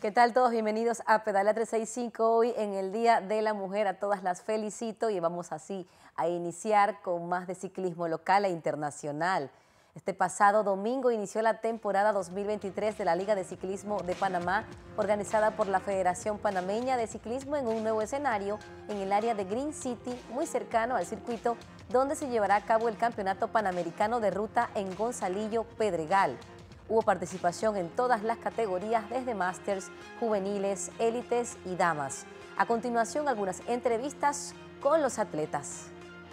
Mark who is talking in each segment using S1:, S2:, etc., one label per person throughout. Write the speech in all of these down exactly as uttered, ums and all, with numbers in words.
S1: ¿Qué tal todos? Bienvenidos a Pedalea trescientos sesenta y cinco. Hoy en el Día de la Mujer, a todas las felicito y vamos así a iniciar con más de ciclismo local e internacional. Este pasado domingo inició la temporada dos mil veintitrés de la Liga de Ciclismo de Panamá, organizada por la Federación Panameña de Ciclismo en un nuevo escenario en el área de Green City, muy cercano al circuito donde se llevará a cabo el Campeonato Panamericano de Ruta en Gonzalillo, Pedregal. Hubo participación en todas las categorías, desde Masters, juveniles, élites y damas. A continuación, algunas entrevistas con los atletas.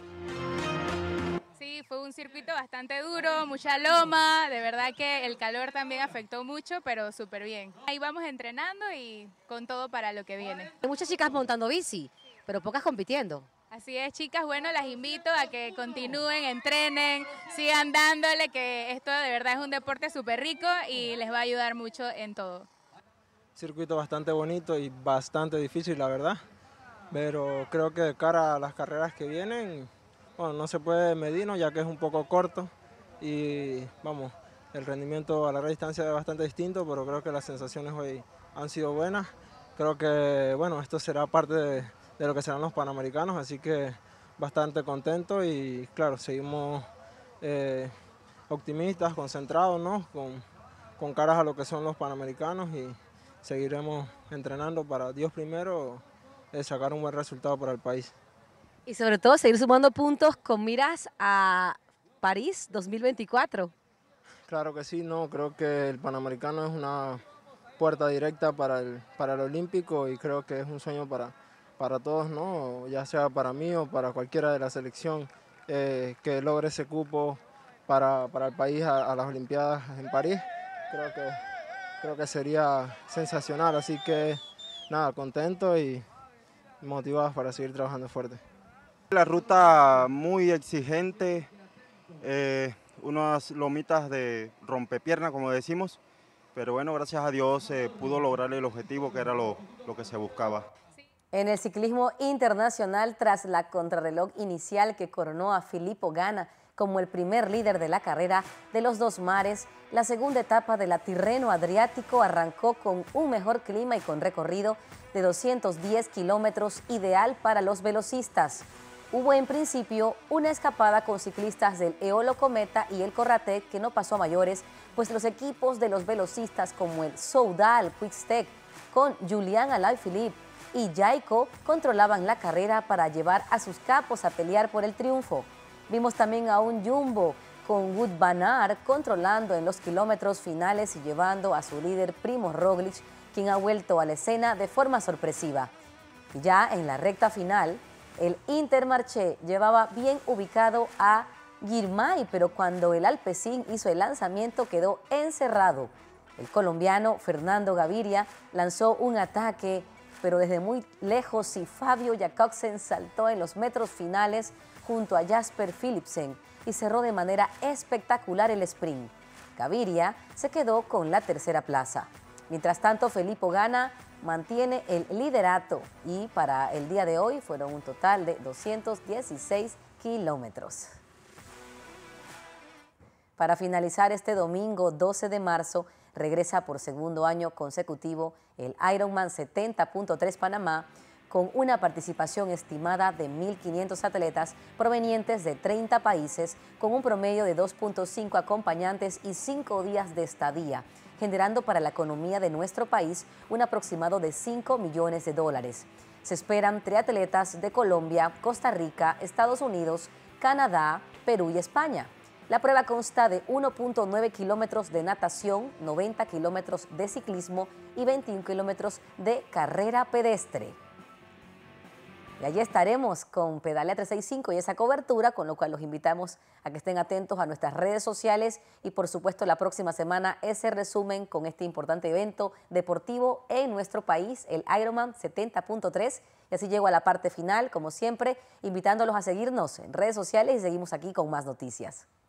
S2: Sí, fue un circuito bastante duro, mucha loma, de verdad que el calor también afectó mucho, pero súper bien. Ahí vamos entrenando y con todo para lo que viene.
S3: Hay muchas chicas montando bici, pero pocas compitiendo.
S2: Así es, chicas, bueno, las invito a que continúen, entrenen, sigan dándole, que esto de verdad es un deporte súper rico y les va a ayudar mucho en todo.
S4: Circuito bastante bonito y bastante difícil, la verdad, pero creo que de cara a las carreras que vienen, bueno, no se puede medirnos ya que es un poco corto y vamos, el rendimiento a larga distancia es bastante distinto, pero creo que las sensaciones hoy han sido buenas. Creo que, bueno, esto será parte de, de lo que serán los Panamericanos, así que bastante contento y claro, seguimos eh, optimistas, concentrados, ¿no? Con, con caras a lo que son los Panamericanos y seguiremos entrenando para Dios primero, eh, sacar un buen resultado para el país.
S3: Y sobre todo seguir sumando puntos con miras a París dos mil veinticuatro.
S4: Claro que sí, no, creo que el Panamericano es una puerta directa para el, para el Olímpico y creo que es un sueño para, para todos, ¿no? Ya sea para mí o para cualquiera de la selección eh, que logre ese cupo para, para el país a, a las Olimpiadas en París. Creo que, creo que sería sensacional, así que nada, contento y motivados para seguir trabajando fuerte.
S5: La ruta muy exigente, eh, unas lomitas de rompepierna, como decimos, pero bueno, gracias a Dios se eh, pudo lograr el objetivo que era lo, lo que se buscaba.
S1: En el ciclismo internacional, tras la contrarreloj inicial que coronó a Filippo Ganna como el primer líder de la carrera de los dos mares, la segunda etapa de la Tirreno Adriático arrancó con un mejor clima y con recorrido de doscientos diez kilómetros, ideal para los velocistas. Hubo en principio una escapada con ciclistas del Eolo Cometa y el Corratec que no pasó a mayores, pues los equipos de los velocistas como el Soudal Quick-Step con Julian Alaphilippe y Jayco controlaban la carrera para llevar a sus capos a pelear por el triunfo. Vimos también a un Jumbo con Wout van Aert controlando en los kilómetros finales y llevando a su líder Primož Roglic, quien ha vuelto a la escena de forma sorpresiva. Y ya en la recta final, el Intermarché llevaba bien ubicado a Girmay, pero cuando el Alpecin hizo el lanzamiento quedó encerrado. El colombiano Fernando Gaviria lanzó un ataque, pero desde muy lejos, y Fabio Jakobsen saltó en los metros finales junto a Jasper Philipsen y cerró de manera espectacular el sprint. Gaviria se quedó con la tercera plaza. Mientras tanto, Filippo Ganna mantiene el liderato y para el día de hoy fueron un total de doscientos dieciséis kilómetros. Para finalizar, este domingo doce de marzo regresa por segundo año consecutivo el Ironman setenta punto tres Panamá, con una participación estimada de mil quinientos atletas provenientes de treinta países, con un promedio de dos punto cinco acompañantes y cinco días de estadía, generando para la economía de nuestro país un aproximado de cinco millones de dólares. Se esperan triatletas de Colombia, Costa Rica, Estados Unidos, Canadá, Perú y España. La prueba consta de uno punto nueve kilómetros de natación, noventa kilómetros de ciclismo y veintiún kilómetros de carrera pedestre. Y allí estaremos con Pedalea trescientos sesenta y cinco y esa cobertura, con lo cual los invitamos a que estén atentos a nuestras redes sociales y por supuesto la próxima semana ese resumen con este importante evento deportivo en nuestro país, el Ironman setenta punto tres. Y así llego a la parte final, como siempre, invitándolos a seguirnos en redes sociales y seguimos aquí con más noticias.